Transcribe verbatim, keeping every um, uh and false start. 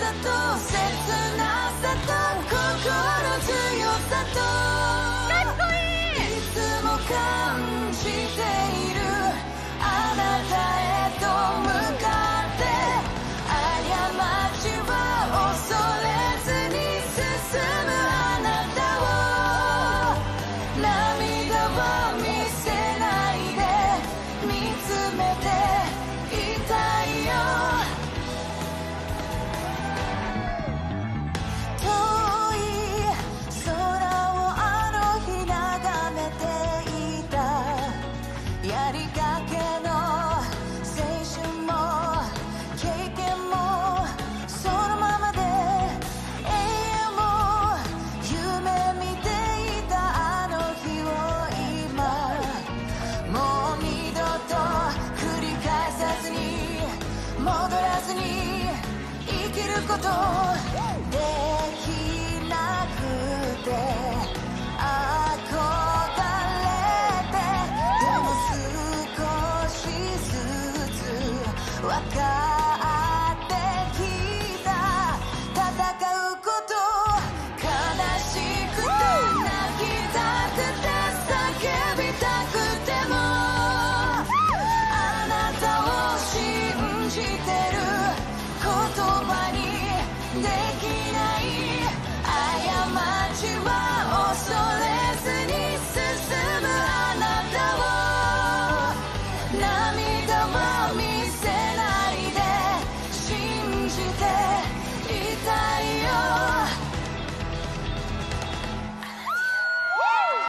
と切なさと心強さとかっこいい。いつも感じているあなたへと向かって過ちは恐れずに進むあなたを涙は見せないで見つめていたいよ。遠い空をあの日眺めていた。やりかけの青春も経験もそのままで永遠も夢見ていたあの日を今もう二度と繰り返さずに戻らずに生きることできなくて憧れてでも少しずつ分か